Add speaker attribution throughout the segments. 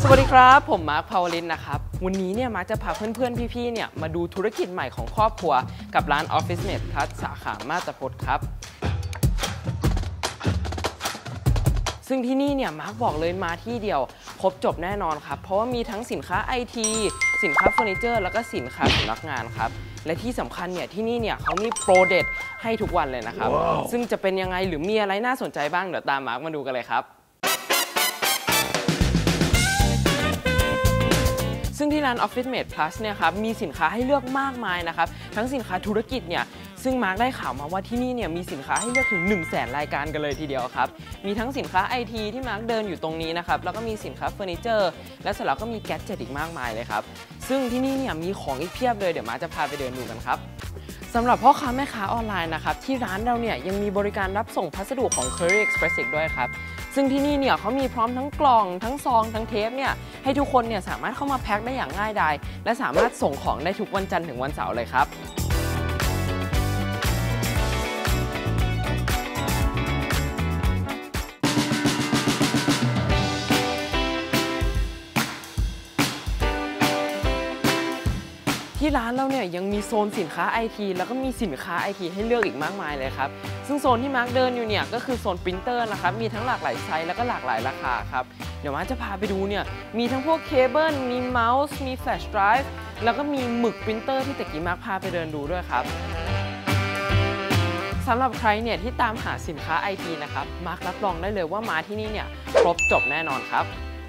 Speaker 1: สวัสดีครับผมมาร์ค ภาวลินนะครับวันนี้เนี่ยมาร์คจะพาเพื่อนๆพี่ๆเนี่ยมาดูธุรกิจใหม่ของครอบครัวกับร้าน OfficeMate Plus สาขามาบตาพุธครับซึ่งที่นี่เนี่ยมาร์คบอกเลยมาที่เดียวครบจบแน่นอนครับเพราะว่ามีทั้งสินค้า IT สินค้าเฟอร์นิเจอร์แล้วก็สินค้าสำนักงานครับและที่สำคัญเนี่ยที่นี่เนี่ยเขามีโปรเด็ดให้ทุกวันเลยนะครับ ซึ่งจะเป็นยังไงหรือมีอะไรน่าสนใจบ้างเดี๋ยวตามมาร์คมาดูกันเลยครับซึ่งที่ร้าน OfficeMate Plus เนี่ยครับมีสินค้าให้เลือกมากมายนะครับทั้งสินค้าธุรกิจเนี่ยซึ่งมาร์คได้ข่าวมาว่าที่นี่เนี่ยมีสินค้าให้เลือกถึง 100,000 รายการกันเลยทีเดียวครับมีทั้งสินค้า IT ที่มาร์คเดินอยู่ตรงนี้นะครับแล้วก็มีสินค้าเฟอร์นิเจอร์และเสร็จแล้วก็มีแกดเจ็ตอีกมากมายเลยครับซึ่งที่นี่เนี่ยมีของอีกเพียบเลยเดี๋ยวมาร์คจะพาไปเดินดูกันครับสำหรับพ่อค้าแม่ค้าออนไลน์นะครับที่ร้านเราเนี่ยยังมีบริการรับส่งพัสดุของ Courier Express อีกด้วยครับซึ่งที่นี่เนี่ยเขามีพร้อมทั้งกล่องทั้งซองทั้งเทปเนี่ยให้ทุกคนเนี่ยสามารถเข้ามาแพ็คได้อย่างง่ายดายและสามารถส่งของได้ทุกวันจันทร์ถึงวันเสาร์เลยครับที่ร้านเราเนี่ยยังมีโซนสินค้า IT แล้วก็มีสินค้า IT ให้เลือกอีกมากมายเลยครับซึ่งโซนที่มาร์คเดินอยู่เนี่ยก็คือโซนปรินเตอร์นะครับมีทั้งหลากหลายไซส์แล้วก็หลากหลายราคาครับเดี๋ยวมาร์คจะพาไปดูเนี่ยมีทั้งพวกเคเบิลมีเมาส์มีแฟลชไดรฟ์แล้วก็มีหมึกปรินเตอร์ที่ตะกี้มาร์คพาไปเดินดูด้วยครับสำหรับใครเนี่ยที่ตามหาสินค้า IT นะครับมาร์ครับรองได้เลยว่ามาที่นี่เนี่ยครบจบแน่นอนครับ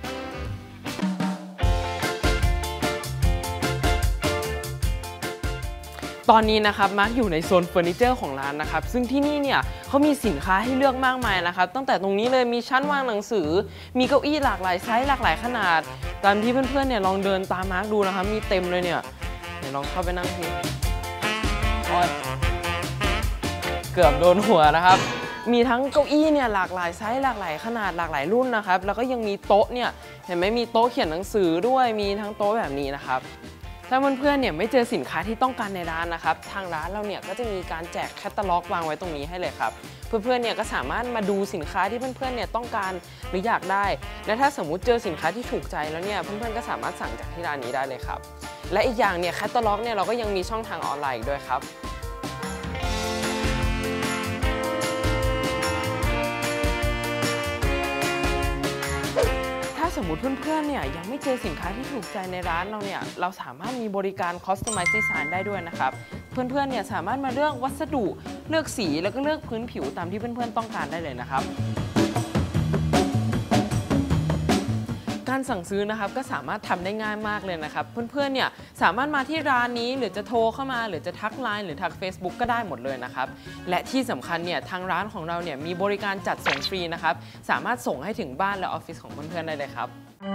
Speaker 1: ตอนนี้นะครับมาร์คอยู่ในโซนเฟอร์นิเจอร์ของร้านนะครับซึ่งที่นี่เนี่ยเขามีสินค้าให้เลือกมากมายนะครับตั้งแต่ตรงนี้เลยมีชั้นวางหนังสือมีเก้าอี้หลากหลายไซส์หลากหลายขนาดตามที่เพื่อนๆเนี่ยลองเดินตามมาร์คดูนะครับมีเต็มเลยเนี่ยเดี๋ยวลองเข้าไปนั่งทีเกือบโดนหัวนะครับมีทั้งเก้าอี้เนี่ยหลากหลายไซส์หลากหลายขนาดหลากหลายรุ่นนะครับแล้วก็ยังมีโต๊ะเนี่ยเห็นไหมมีโต๊ะเขียนหนังสือด้วยมีทั้งโต๊ะแบบนี้นะครับถ้าเพื่อนๆเนี่ยไม่เจอสินค้าที่ต้องการในร้านนะครับทางร้านเราเนี่ยก็จะมีการแจกแคตตาล็อกวางไว้ตรงนี้ให้เลยครับเพื่อนๆเนี่ยก็สามารถมาดูสินค้าที่เพื่อนๆเนี่ยต้องการหรืออยากได้และถ้าสมมุติเจอสินค้าที่ถูกใจแล้วเนี่ยเพื่อนๆก็สามารถสั่งจากที่ร้านนี้ได้เลยครับและอีกอย่างเนี่ยแคตตาล็อกเนี่ยเราก็ยังมีช่องทางออนไลน์อีกด้วยครับสมมุติเพื่อนๆเนี่ยยังไม่เจอสินค้าที่ถูกใจในร้านเราเนี่ยเราสามารถมีบริการ Customize Design ได้ด้วยนะครับเพื่อนๆเนี่ยสามารถมาเลือกวัสดุเลือกสีแล้วก็เลือกพื้นผิวตามที่เพื่อนๆต้องการได้เลยนะครับการสั่งซื้อนะครับก็สามารถทำได้ง่ายมากเลยนะครับเพื่อนๆเนี่ยสามารถมาที่ร้านนี้หรือจะโทรเข้ามาหรือจะทักไลน์หรือทัก Facebook ก็ได้หมดเลยนะครับและที่สำคัญเนี่ยทางร้านของเราเนี่ยมีบริการจัดส่งฟรีนะครับสามารถส่งให้ถึงบ้านและออฟฟิศของเพื่อนๆได้เลยครับ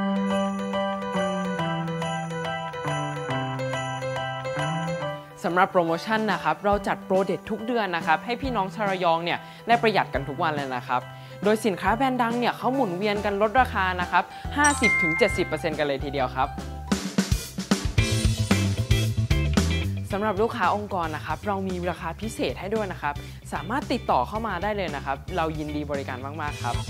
Speaker 1: สำหรับโปรโมชั่นนะครับเราจัดโปรเด็ดทุกเดือนนะครับให้พี่น้องชาวระยองเนี่ยได้ประหยัดกันทุกวันเลยนะครับโดยสินค้าแบรนด์ดังเนี่ยเขาหมุนเวียนกันลดราคานะครับ 50-70% กันเลยทีเดียวครับสำหรับลูกค้าองค์กรนะครับเรามีราคาพิเศษให้ด้วยนะครับสามารถติดต่อเข้ามาได้เลยนะครับเรายินดีบริการมากๆครับ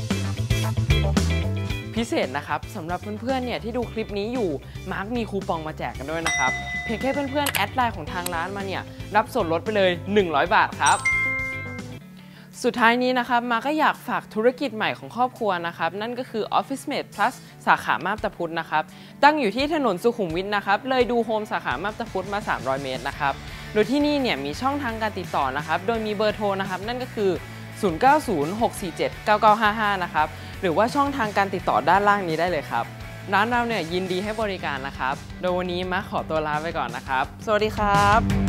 Speaker 1: พิเศษนะครับสำหรับเพื่อนๆเนี่ยที่ดูคลิปนี้อยู่มาร์คมีคูปองมาแจกกันด้วยนะครับเพียงแค่เพื่อนๆแอดไลน์ของทางร้านมาเนี่ยรับส่วนลดไปเลย100 บาทครับสุดท้ายนี้นะครับมาก็อยากฝากธุรกิจใหม่ของครอบครัวนะครับนั่นก็คือ OfficeMate Plus สาขามาบตาพุธนะครับตั้งอยู่ที่ถนนสุขุมวิทนะครับเลยดูโฮมสาขามาบตาพุธมา300 เมตรนะครับโดยที่นี่เนี่ยมีช่องทางการติดต่อนะครับโดยมีเบอร์โทรนะครับนั่นก็คือ0906479955นะครับหรือว่าช่องทางการติดต่อด้านล่างนี้ได้เลยครับร้านเราเนี่ยยินดีให้บริการนะครับโดยวันนี้มาขอตัวลาไปก่อนนะครับสวัสดีครับ